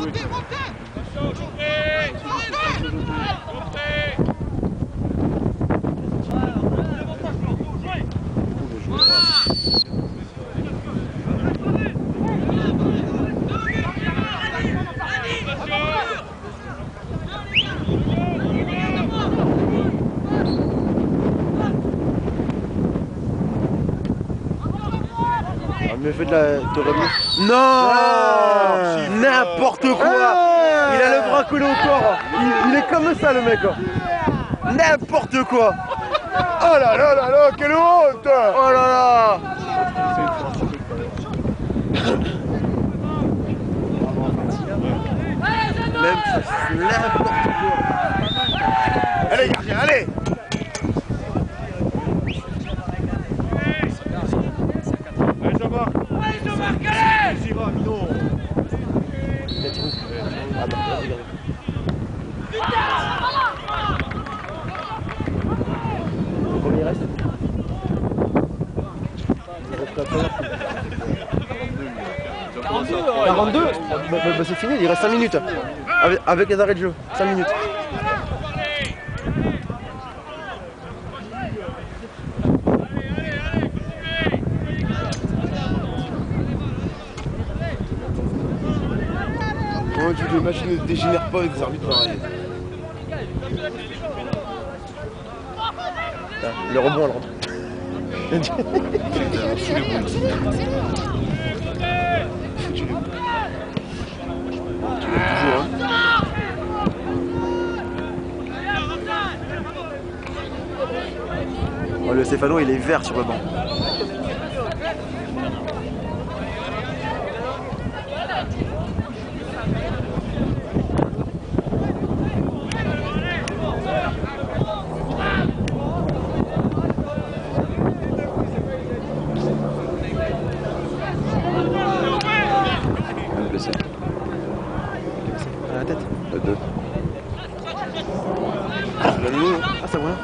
Mais fait de revenir. Non, n'importe quoi. Il a le bras collé au corps. Il est comme ça le mec. N'importe quoi. Oh là là là là, quelle honte. Oh là là. Même n'importe quoi. Allez gardien, allez. Combien il reste? 42. Bah c'est fini, il reste 5 minutes. Avec les arrêts de jeu. 5 minutes. Comment tu veux que le match ne dégénère pas avec des arbitres pareils? Le rebond, elle rentre. Sous les boules. Tu l'as toujours, hein. Oh, le Stéphano, il est vert sur le banc. Blessé. À la tête. À deux. Ah, ça va.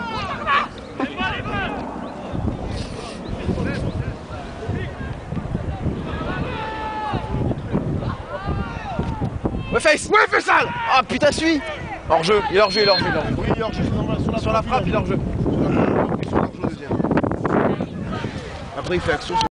Ouais, face! Ouais, fais ça! Ah putain, suis! Hors jeu, il est hors jeu, il est hors jeu, il est hors jeu. Oui, il est hors jeu, sur la frappe, il est hors jeu. Après, il fait action.